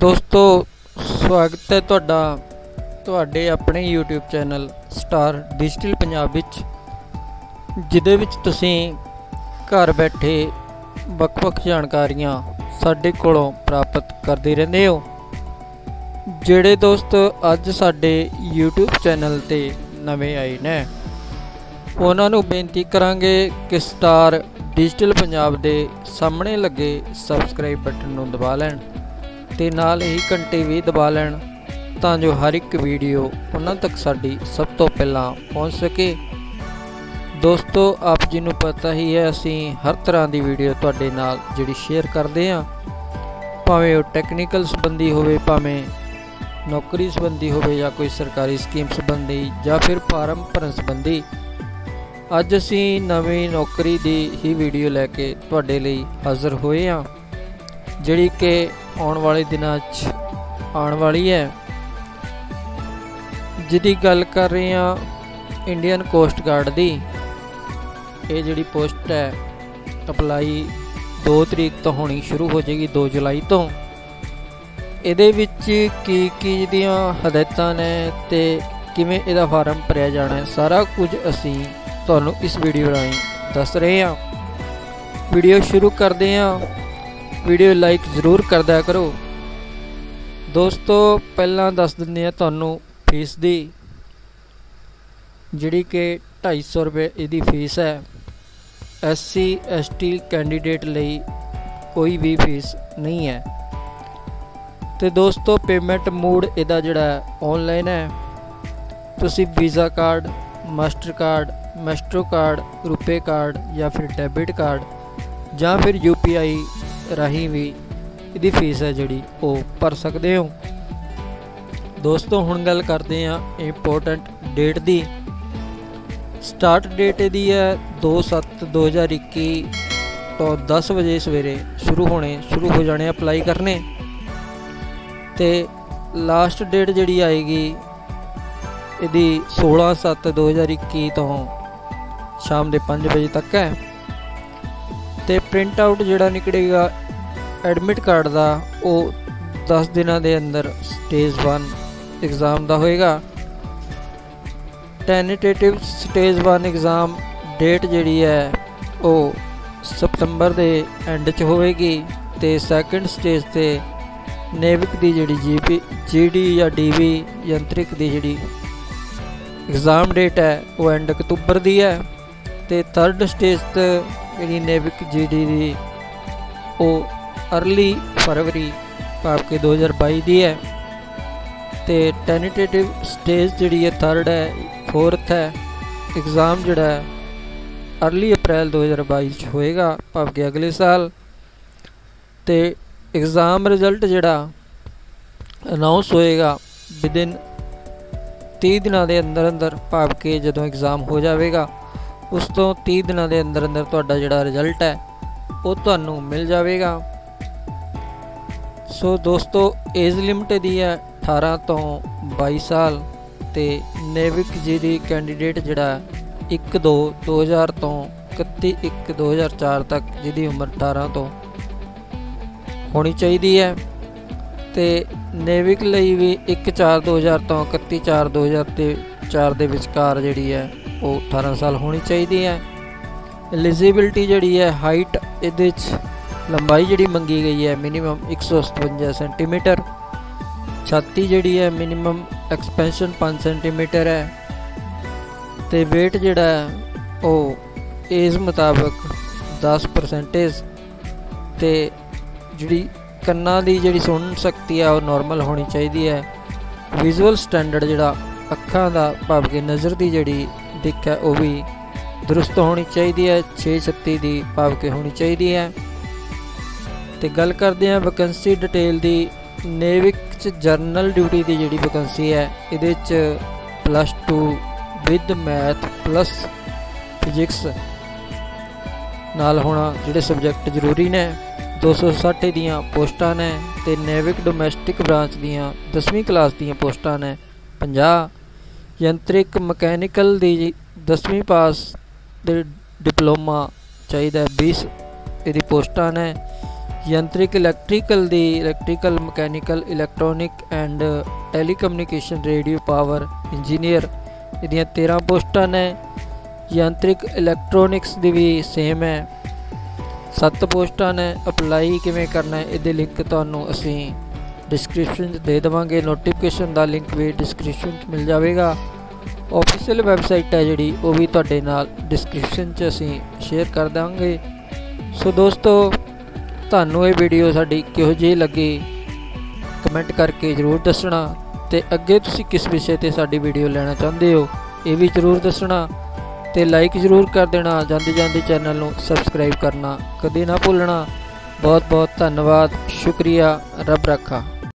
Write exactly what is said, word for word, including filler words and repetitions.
दोस्तों स्वागत है तुहाडा तुहाडे अपने YouTube channel star digital Punjab विच, जिहदे विच तुसीं घर बैठे वख-वख जानकारियां साडे कोलों प्राप्त करदे रहिंदे हो। जिहड़े दोस्त अज साडे यूट्यूब चैनल ते नवे आए ने उन्हां नूं बेनती करांगे कि स्टार डिजिटल पंजाब दे सामने लगे सबसक्राइब बटन नूं दबा लैण ते नाल ही घंटे भी दबा लैण तां जो हर एक वीडियो उन्हां तक साडी सब तो पहलां पहुँच सके। दोस्तों आप जी नूं पता ही है असीं हर तरह की वीडियो तुहाडे नाल जिहड़ी शेयर करदे हां, भावें वो टैक्नीकल संबंधी होवे, भावें नौकरी संबंधी होवे या कोई सरकारी स्कीम संबंधी या फिर फार्म भरन संबंधी। अज असीं नवीं नौकरी दी ही वीडियो लैके तुहाडे लई हाज़र होए हां, जिहड़ी कि आने वाले दिनों आने वाली है, जिहदी गल कर रहे हैं इंडियन कोस्ट गार्ड दी। ये जिहड़ी पोस्ट है अप्लाई दो तरीक तो होनी शुरू हो जाएगी, दो जुलाई तो। इहदे विच की की जिहदियां हदायतां ने ते किवें इहदा फार्म भरिया जाना है, सारा कुछ असीं तुहानूं इस वीडियो राहीं दस रहे हैं। वीडियो शुरू करते हैं। वीडियो लाइक जरूर कर दिया करो। दोस्तों पहला दस दिंदे आ तुहानूं फीस दी, जिहड़ी कि ढाई सौ रुपये इहदी फीस है। S C S T candidate लई कोई भी फीस नहीं है। तो दोस्तों पेमेंट मूड इहदा जिहड़ा ऑनलाइन है। तुसीं visa card, master card, maestro card, RuPay card या फिर डेबिट कार्ड या फिर यू पी आई राही भी इहदी फीस है जिहड़ी वो भर सकते हो। दोस्तों हुण गल करते हैं इंपोर्टेंट डेट दी। स्टार्ट डेट इहदी है दो सत्त दो हज़ार इक्की तो दस बजे सवेरे शुरू होने शुरू हो जाने अप्लाई करने। तो लास्ट डेट जिहड़ी आएगी इहदी सोलह सत्त दो हज़ार इक्की तो शाम के पाँच बजे तक है। तो प्रिंट आउट जिहड़ा निकलेगा एडमिट कार्ड का वो दस दिनों के अंदर स्टेज वन एग्ज़ाम का होएगा। Tentative stage one exam date जिहड़ी है वो सितंबर के एंड च होएगी। तो सैकेंड स्टेज ते नेविक की जिहड़ी जी पी जी डी या डी वी यंत्रिक की जिहड़ी एग्ज़ाम डेट है वो एंड अक्तूबर की है। तो थर्ड स्टेज ते जिहड़ी नेविक जी डी दी वो अर्ली फरवरी भाव के दो हज़ार बाई दी है। तो टैनीटेटिव स्टेज जिहड़ी है थर्ड है फोर्थ है एग्ज़ाम जिहड़ा है अर्ली अप्रैल दो हज़ार बाई होएगा भाव के अगले साल। तो एग्ज़ाम रिजल्ट जिहड़ा अनाउंस होएगा विदिन तीह दिनों के अंदर अंदर भाव के जदों एग्ज़ाम हो जाएगा उस तो तीह दिनों के अंदर अंदर तुहाडा जिहड़ा रिजल्ट है वो तुहानूं मिल जाएगा। सो दोस्तों एज लिमिट दी है अठारह तो बाई साल। तो नेविक जी डी कैंडीडेट जिहड़ा एक दो दो हज़ार तो इकत्ती एक दो हज़ार चार तक जिहदी उम्र अठारह तो होनी चाहिए है। तो नेविक लई भी एक चार दो हज़ार तो इकत्ती चार दो हज़ार के चार के विचकार जिहड़ी है वो अठारह साल होनी चाहिए है। एलिजिबिलिटी जिहड़ी है हाइट इहदे च लंबाई जिहड़ी मंगी गई है मिनीमम एक सौ सतवंजा सेंटीमीटर। छाती जिहड़ी है मिनीमम एक्सपेंशन पाँच सेंटीमीटर है। तो वेट जिहड़ा है वो एज मुताबिक दस परसेंटेज। तो जिहड़ी कन्ना दी जिहड़ी सुन शक्ति है वो नॉर्मल होनी चाहिए है। विजुअल स्टैंडर्ड जिहड़ा अखां दा भाव के नज़र की जिहड़ी दिख है वो भी दुरुस्त होनी चाहिए है। छे छत्ती की भाव के होनी चाहिए है। तो गल करते हैं वैकेंसी डिटेल की। नेविक च जरनल ड्यूटी की जिहड़ी वैकेंसी है इहदे च plus two with math plus physics नाल होना जिहड़े सबजैक्ट जरूरी ने। दो सौ सठ दियाँ पोस्टां ने। तो नेविक डोमैसटिक ब्रांच दियाँ दसवीं क्लास दियाँ पोस्टां ने पचास। यंत्रिक मकैनिकल दी दसवीं पास दे डिप्लोमा चाहिए बीस इहदी पोस्टां ने। ਯੰਤਰਿਕ ਇਲੈਕਟ੍ਰੀਕਲ ਦੀ electrical mechanical electronic and telecommunication radio power engineer ਇਹਦੀਆਂ तेरह पोस्टां ने। ਯੰਤਰਿਕ ਇਲੈਕਟ੍ਰੋਨਿਕਸ ਦੀ ਵੀ सेम है, सत्त पोस्टां ने। अप्लाई किवें करना है ਇਹਦੇ लिंक ਤੁਹਾਨੂੰ ਅਸੀਂ डिस्क्रिप्शन दे देवांगे। नोटिफिकेशन का लिंक भी डिस्क्रिप्शन मिल जाएगा। ऑफिशियल वैबसाइट है जी वो भी तुहाडे नाल डिस्क्रिप्शन च असीं शेयर कर देंगे। सो दोस्तों तुहानूं ये वीडियो साडी किहो जी लगी कमेंट करके जरूर दसना, ते अगे तुसीं किस विषय ते साडी वीडियो लेना चाहते हो ये भी जरूर दसना, ते लाइक जरूर कर देना। जांदे जांदे चैनल नूं सबसक्राइब करना कदे ना भुलना। बहुत बहुत धन्यवाद, शुक्रिया, रब रखा।